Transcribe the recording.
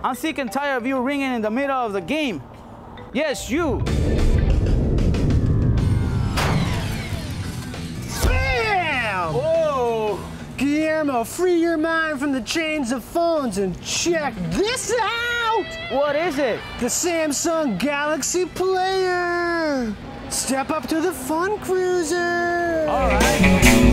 I'm sick and tired of you ringing in the middle of the game. Yes, you. Bam! Oh! Guillermo, free your mind from the chains of phones and check this out! What is it? The Samsung Galaxy Player! Step up to the fun cruiser! All right.